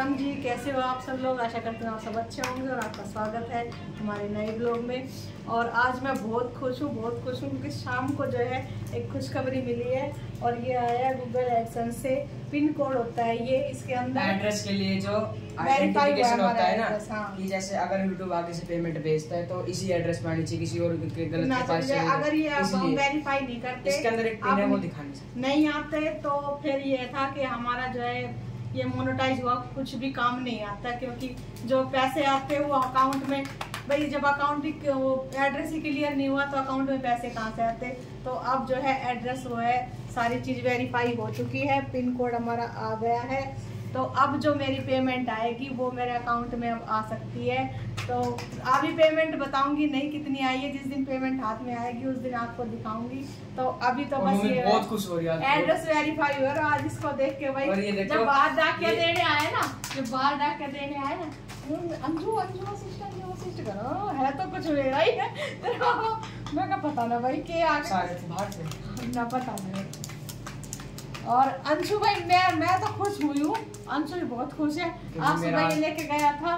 राम जी, कैसे हो आप सब लोग। आशा करते हैं आप सब अच्छे होंगे और आपका स्वागत है हमारे नए ब्लॉग में। और आज मैं बहुत खुश हूँ क्योंकि शाम को जो है एक खुशखबरी मिली है और ये आया गूगल एडसेंस से। पिन कोड होता है ये, इसके अंदर एड्रेस के लिए जो आइडेंटिफिकेशन होता है ना, हाँ। कि जैसे अगर यूट्यूब आगे से पेमेंट भेजता है तो इसी एड्रेस पे आनी चाहिए, किसी और के गलत के पास अगर ये हम वेरीफाई नहीं करते, इसके अंदर एक पिन है वो दिखाने नहीं आते तो फिर ये था कि हमारा जो है ये मोनेटाइज हुआ कुछ भी काम नहीं आता, क्योंकि जो पैसे आते हैं वो अकाउंट में, भाई जब अकाउंट एड्रेस ही क्लियर नहीं हुआ तो अकाउंट में पैसे कहाँ से आते। तो अब जो है एड्रेस वो है, सारी चीज वेरीफाई हो चुकी है, पिन कोड हमारा आ गया है, तो अब जो मेरी पेमेंट आएगी वो मेरे अकाउंट में अब आ सकती है। तो अभी पेमेंट बताऊंगी नहीं कितनी आई है, जिस दिन पेमेंट हाथ में आएगी उस दिन आपको दिखाऊंगी। तो अभी तो बस ये बहुत खुश हो रही है, एड्रेस वेरीफाई हुआ और आज इसको देख के भाई जब बाहर डाकिया देने आए ना, अंजू असिस्ट करो है तो कुछ मेरा ही है मैं क्या पता ना भाई के आगे ना पता नहीं। और अंशु भाई मैं तो खुश हुई हूँ, अंशु भी बहुत खुश है। आज सुबह ये लेके गया था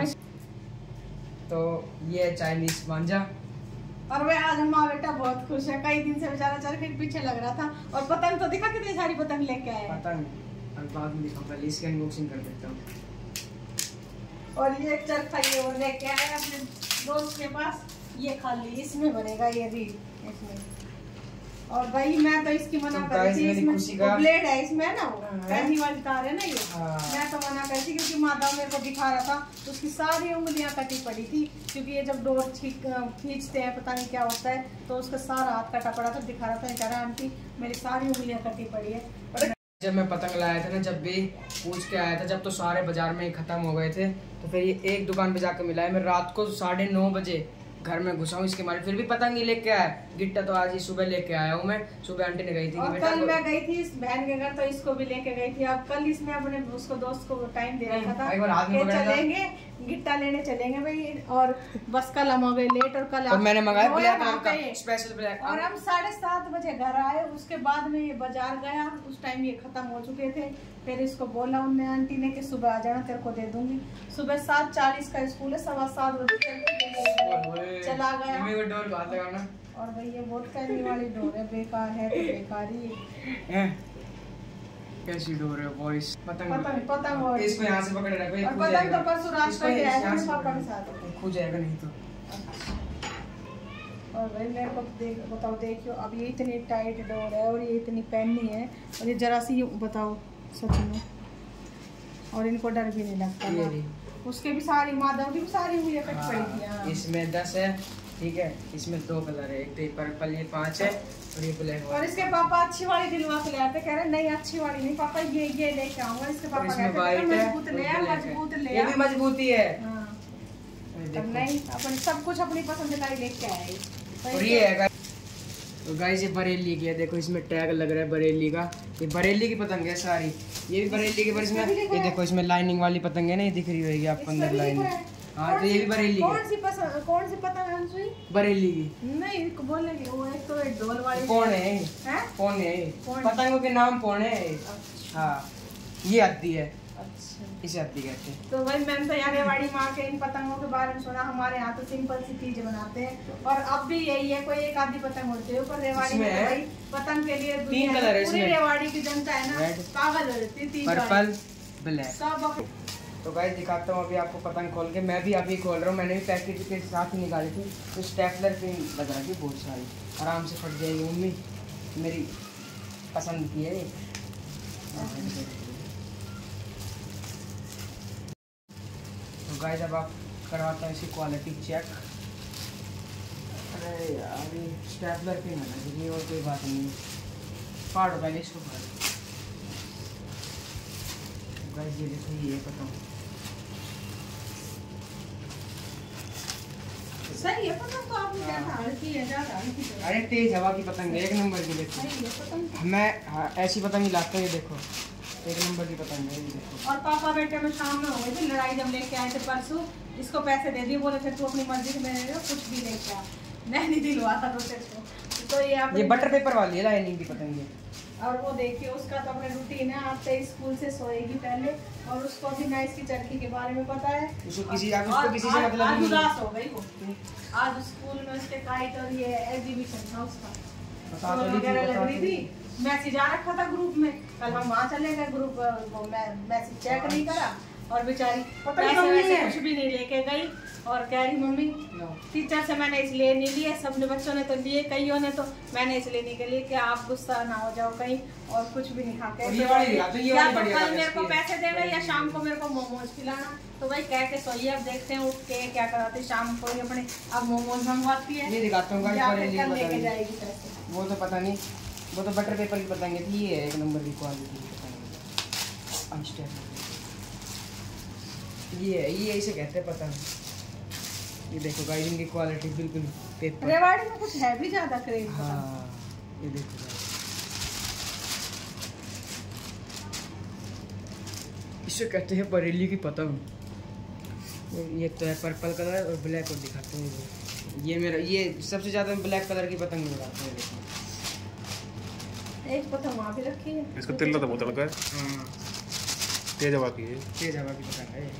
तो ये चाइनीज मांझा, और वह आज हमारा बेटा बहुत खुश है। कई दिन से बेचारा चरखे के पीछे लग रहा था। और पतंग तो दिखा, कितनी सारी पतंग लेके आए। पतंग और बाद में दिखाऊंगा, इसकी अनबॉक्सिंग कर देता हूँ। और ये चरखा ये वो लेके आए अपने दोस्त के पास, ये खाली इसमें बनेगा ये रील इसमें। और भाई मैं तो इसकी मना कर रही थी, इसमें ब्लेड है इसमें ना, वो पहली वाली तार है ना ये, मैं तो मना कर थी क्योंकि माधव मेरे को दिखा रहा था तो उसकी सारी उंगलियां कटी पड़ी थी, क्योंकि ये जब डोर खींचते हैं पता नहीं क्या होता है तो उसका सारा हाथ कटा पड़ा था। दिखा रहा था, कह रहा आंटी मेरी सारी उंगलियां कटी पड़ी है। जब मैं पतंग लाया था ना, जब भी पूछ के आया था, जब तो सारे बाजार में खत्म हो गए थे, तो फिर ये एक दुकान पे जाकर मिला है। मैं रात को 9:30 बजे घर में घुसा हूँ इसके मारे, फिर भी पतंग ही लेके आया। गिट्टा तो आज ही सुबह लेके आया हूँ मैं, सुबह आंटी ने गई थी। और कल मैं गई थी इस बहन के घर तो इसको भी लेके गई थी। अब कल इसने अपने उसको दोस्त को टाइम दे रखा था कि चलेंगे गिट्टा लेने चलेंगे भाई, और बस कल हम हो गए लेट। और कल मैंने मंगाया ब्लैक रंग का स्पेशल ब्लैक, और हम 7:30 बजे घर आए। उसके बाद में ये बाजार गया, उस टाइम ये खत्म हो चुके थे। फिर इसको बोला उनने आंटी ने कि सुबह आ जाना, तेरे को दे दूंगी। सुबह 7:40 का स्कूल है, 7:15 बजे चला गया। और भाई ये वोट करने वाली डोर है, बेकार है तो बेकार ही। कैसी डोर है बॉयज? पतंग इसको यहाँ से पकड़ रखो, ये पतंग तो परसों रात को गया है पापा के साथ, खो जाएगा नहीं तो। और भाई मेरे को बताओ, देखियो अब ये इतनी टाइट डोर है और ये इतनी पहननी है, और ये जरा सी बताओ सच में, और इनको डर भी नहीं लगता। उसके भी सारी माधव की भी सारी हुई कट पड़ी थी। इसमें 10 है, ठीक है, इसमें 2 कलर है, एक तो पर्पल, ये 5 है और ये ब्लैक। और इसके पापा अच्छी वाली दिलवा के ले आते, कह रहे नहीं अच्छी वाली नहीं पापा, ये लेके आऊंगा। इसके पापा कहते मजबूत ले, ये भी मजबूती है। नहीं अपन सब कुछ अपनी पसंद का ही लेके आए। और ये है तो गाइस, ये बरेली की है, देखो इसमें टैग लग रहा है बरेली का। ये बरेली की पतंग है सारी, ये भी बरेली की, पर इसमें ये देखो इसमें लाइनिंग वाली पतंग है ना, ये दिख रही होगी आपको अंदर लाइनिंग। हाँ तो ये भी बरेली की। कौन सी पतंग है? बरेली की नहीं बोलेगी वो, एक तो एक डोल वाली। कौन है? कौन है? पतंगों के नाम कौन है? हाँ ये आती है, इसे आती कहते हैं। तो भाई मैंने तो यहाँ रेवाड़ी माँ के इन पतंगों के बारे में सुना। हमारे यहाँ तो सिंपल सी चीज बनाते हैं, और अब भी यही है, कोई एक आधी पतंग होती है। पर रेवाड़ी में भाई पतंग के लिए 3 कलर है, पूरी रेवाड़ी की जनता है ना पागल हो जाती है। पर्पल ब्लैक सब। तो गाइस दिखाता हूँ अभी आपको पतंग खोल के। मैं भी अभी खोल रहा हूँ, मैंने भी पैकेट के साथ ही निकाली थी। तो स्टेपलर पिन लगा रही बहुत सारी, आराम से फट जाएगी। मम्मी मेरी पसंद की है। तो गाइस अब आप करवाता हूँ इसकी क्वालिटी चेक। अरे यार ये स्टेपलर पिन है ना, और कोई बात नहीं, फाड़ो पहले इसको फाड़ो। गाइस ये देखो ये पतंग सही है पतंग तो आपने ज्यादा हल्की है, ज्यादा हल्की है। अरे तेज हवा की पतंग है, 1 नंबर की। देखो मैं ऐसी पतंग ही लाता हूँ, ये देखो 1 नंबर की पतंग है, ये देखो। और पापा बेटे में शाम में हो गई थी लड़ाई, जब लेके आए थे परसों, इसको पैसे दे दिए, बोले फिर तू अपनी मर्जी से मेरे कुछ भी लेके आ। मैं नहीं दिलवाता तो तेरे को। तो ये बटर पेपर वाली है लाइनिंग की पतंग है। और वो देखिए उसका तो अपना रूटीन है, आते स्कूल से सोएगी पहले, और उसको भी ना इसकी चरखी के बारे में पता है। उसको किसी से मतलब आज उदास हो गई वो। आज स्कूल में उसके काइट और ये एग्जीबिशन था उसका वगैरह लग रही थी। मैसेज आ रखा था ग्रुप में, कल हम वहाँ चले गए, ग्रुप वो मैसेज चेक नहीं करा, और बेचारी पैसे कुछ भी नहीं लेके गई, और कह रही मम्मी टीचर से मैंने इसलिए नहीं लिए, सबने बच्चों ने तो लिए, कईयों ने तो मैंने इसलिए नहीं के लिए कि आप गुस्सा ना हो जाओ कहीं, और कुछ भी नहीं खा के या तो कल मेरे को पैसे देना या शाम को मेरे को मोमोज खिलाना। तो भाई कह के सोइए, अब देखते हैं उठ के क्या कराती, शाम को ही अपने अब मोमोज मंगवाती है, दिखाता हूँ लेके जाएगी पैसे। वो तो पता नहीं, वो तो बटर पेपर की पतंग थी, ये एक नंबर की क्वालिटी की पतंग। ये इसे कहते हैं पतंग। ये देखो गाइस, इनकी क्वालिटी बिल्कुल पेपर। रेवाड़ी में कुछ है भी ज्यादा क्रेज। हाँ ये देखो इसे कहते हैं बरेली की पतंग। ये तो है पर्पल कलर और ब्लैक, और दिखाते हैं ये मेरा, ये सबसे ज्यादा ब्लैक कलर की पतंग लगाते हैं। एक पतंग वहाँ भी रखी है, इसको तिल्ला तो बहुत लगा है। हाँ तेज हवा की पतंग है।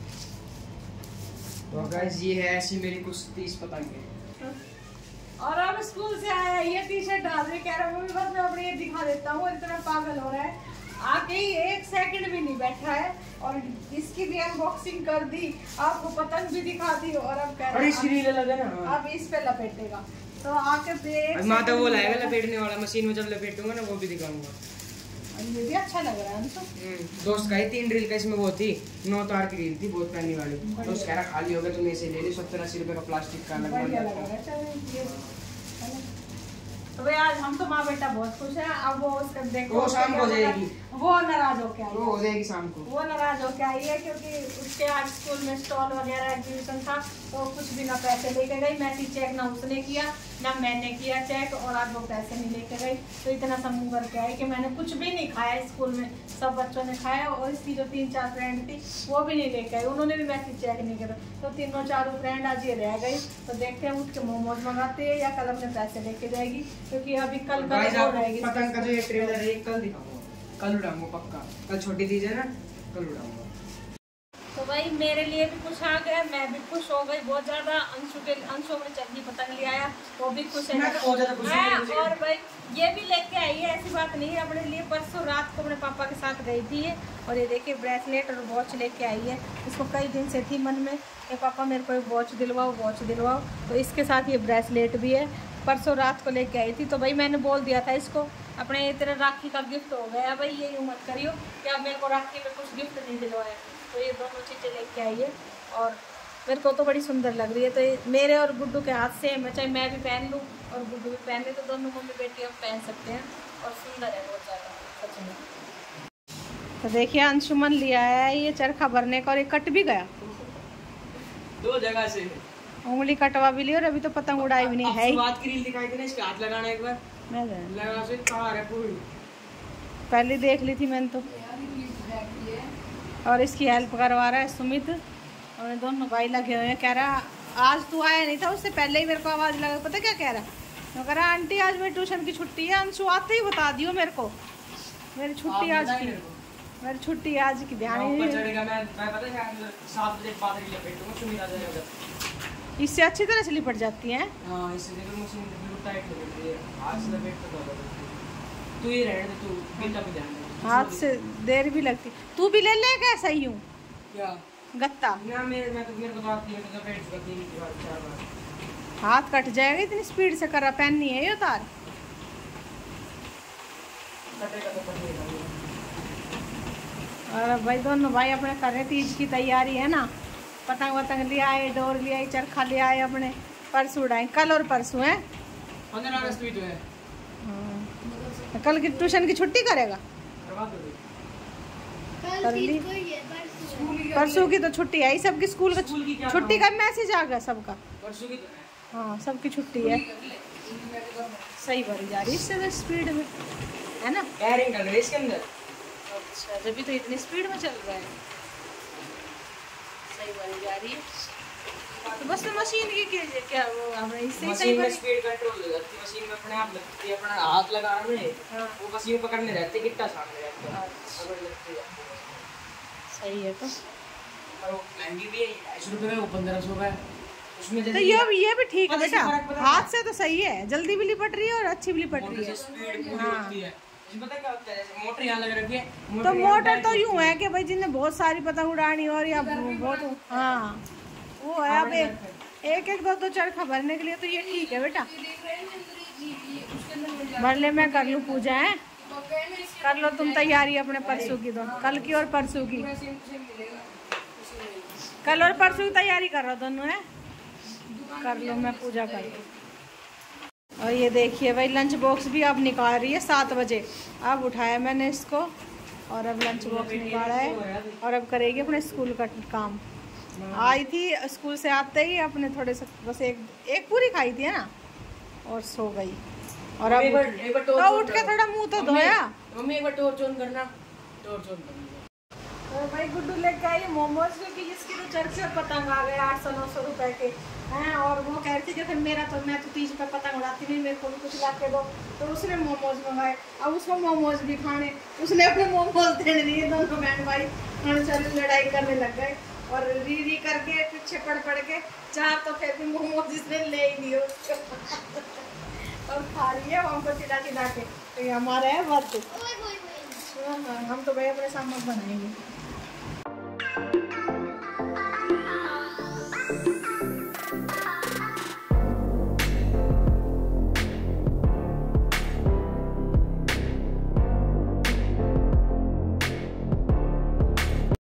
तो गाइस ये है ऐसी मेरी कुछ 30 पतंगे। और अब स्कूल से आया, ये टी-शर्ट डाल रही, कह रहा मम्मी बस मैं अपनी ये दिखा देता हूँ, इतना पागल हो रहा है, आके ही 1 सेकंड भी नहीं बैठा है, और इसकी भी अनबॉक्सिंग कर दी, आपको पतंग भी दिखा दी, और अब कह रहा है अब इस पे लपेटेगा। तो आके देख माता वो लाएगा लपेटने वाला, मशीन में जब लपेटूंगा ना वो भी दिखाऊंगा। ये भी अच्छा लग रहा है। दोस्त का ही 3 ड्रिल का, इसमें वो थी 9 तार की ड्रिल थी, बहुत पहनने वाली। दोस्त कह रहा खाली हो गया तो मैं इसे ले ली, 70-80 रुपए का प्लास्टिक का लगा। तो भाई आज हम तो माँ बेटा बहुत खुश हैं। अब वो उसका देखो, वो शाम को जाएगी, वो नाराज हो क्या वो हो जाएगी शाम को, वो नाराज हो क्या आई है, क्योंकि उसके आज स्कूल में स्टॉल वगैरह एग्जीबिशन था, तो कुछ भी ना पैसे लेके गई, मैसेज चेक ना उसने किया ना मैंने किया चेक, और आज वो पैसे नहीं लेके गई। तो इतना समूह करके आई कि मैंने कुछ भी नहीं खाया स्कूल में, सब बच्चों ने खाया, और इसकी जो 3-4 फ्रेंड थी वो भी नहीं लेके आई, उन्होंने भी मैसेज चेक नहीं करा। तो 3-4 फ्रेंड आज ये रह गई। तो देखते हैं उठ के मोमोज मंगाते हैं या कल अपने पैसे लेके जाएगी, क्योंकि अभी कल रहेगी पतंग का जो ये ट्रेलर है कल दिखाऊंगा, कल उड़ाऊंगा पक्का, कल छोटी दीजिए ना, कल उड़ाऊंगा। तो भाई मेरे लिए भी कुछ आ गया, मैं भी खुश हो गई बहुत ज्यादा। अंशु में चटनी पतंग ले आया, वो भी खुश है। और भाई ये भी लेके आई है, ऐसी बात नहीं है, अपने लिए परसों रात को अपने पापा के साथ गई थी। और ये देखिए ब्रेसलेट और वॉच लेके आई है, इसको कई दिन से थी मन में कि पापा मेरे को वॉच दिलवाओ। तो इसके साथ ये ब्रेसलेट भी है, परसों रात को लेके आई थी। तो भाई मैंने बोल दिया था इसको, अपने तेरे राखी का गिफ्ट हो गया भाई, ये यूँ मत करियो कि अब मेरे को राखी में कुछ गिफ्ट नहीं दिलवाया। तो ये दोनों चीज़ें लेके आई है, और मेरे को तो बड़ी सुंदर लग रही है। तो ये मेरे और गुड्डू के हाथ से है, चाहे मैं भी पहन लूँ और गुड्डू भी पहन ले, तो दोनों मम्मी बेटी हम पहन सकते हैं, और सुंदर है बहुत ज़्यादा सच में। तो देखिए अंशुमन लिया है ये चरखा भरने का, और ये कट भी गया 2 जगह से, उंगली कटवा भी ली, और अभी तो पतंग उड़ाई भी नहीं है। बात की रील दिखाई थी ना, इसके हाथ लगाना एक बार, मैं लगा से कार है पूरी, पहले देख ली थी मैंने तो। और इसकी हेल्प करवा रहा है सुमित, और दोनों भाई लगे हुए हैं। कह रहा आज तू आया नहीं था, उससे पहले ही मेरे को आवाज़ लगा, पता क्या कह रहा, मैं कह रहा आंटी आज मेरी ट्यूशन की छुट्टी है, अंशु आते ही बता दियो मेरे को मेरी छुट्टी आज की, मेरी छुट्टी आज की ध्यान ही इससे अच्छी तरह से लिपट जाती है। हाथ से देर भी लगती, तू भी ले ले कैसा ही हूँ गत्ता, हाथ कट जाएगा, इतनी स्पीड से करा, पहननी है ये तार। और भाई दोनों भाई अपने कर रहे तीज की तैयारी है ना, पतंग वतंग ले आए, डोर ले आई, चरखा ले आए, अपने परसों उड़ाए, कल और परसों है। 15 अगस्त भी तो है। कल की ट्यूशन की छुट्टी करेगा, परसों की तो छुट्टी है, सबकी स्कूल का छुट्टी का मैसेज आ गया सबका, परसों की हाँ सबकी छुट्टी है। सही भरी जा रही इससे स्पीड में है ना, एयरिंग कर रहे इसके अंदर। अच्छा जब भी तो इतनी स्पीड में चल रहा है, सही भरी जा रही है। तो बस मशीन की क्या वो हमने इससे ही सही मशीन में करी। स्पीड कंट्रोल हो जाती है, मशीन में अपने आप लगती है, अपना हाथ लगाना में हाँ। वो मशीन पकड़ने रहते, गिट्टा सामने रहते हैं, अच्छा। पकड़ लगती है। सही है तो और वो महंगी भी है, 250 रुपये का, वो 1500 का है। उसमें तो जैसे ये भी ठीक है पता बेटा, फर्क पता हाथ से तो सही है, जल्दी भी लिपट रही है और अच्छी भी लिपट रही मोटर से है। स्पीड पूरी हाँ। होती है। इसमें पता क्या होता है, जैसे मोटर यहाँ लग रखी है, तो यहाँ मोटर टाइट तो होती यूं है कि भाई जिन्हें बहुत सारी पतंग उड़ानी और या बहुत, हाँ वो है। अब एक दो चरखा भरने के लिए तो ये ठीक है बेटा। भर ले, मैं कर लूँ पूजा है, कर लो तुम तैयारी अपने परसों की, तो कल की और परसों की, कल और परसों की तैयारी कर रहा दोनों है। कर लो, मैं पूजा कर लूँ। और ये देखिए भाई लंच बॉक्स भी अब निकाल रही है 7 बजे। अब उठाया मैंने इसको और अब लंच बॉक्स निकाला है और अब करेगी अपने स्कूल का काम। आई थी स्कूल से आते ही अपने थोड़े से बस एक पूरी खाई थी है ना, और सो गई। और अब तो उठ के थोड़ा मुंह तो धोया। मम्मी एक बार टॉर्च ऑन करना, टॉर्च ऑन करना। तो भाई गुड्डू लेके आई मोमोज, क्योंकि जिसकी तो चर्च से पतंग आ गए 800-900 रुपए के हैं, और वो कह रही थी कि फिर मैं तो 30 रुपये पतंग उड़ाती नहीं, मेरे को भी कुछ ला के दो। तो उसने मोमोज मंगाए, अब उसको मोमोज भी खाने, उसने अपने मोमोज देने दिए। दोनों बहन भाई चल लड़ाई करने लग गए और री करके पीछे पड़ के 4 तो फिर भी मोमोज इसने ले ही दिए उसको और खा रही है हमको चिढ़ा के। तो ये हमारा है वर्त, हम तो भाई अपने सामने बनाएंगे।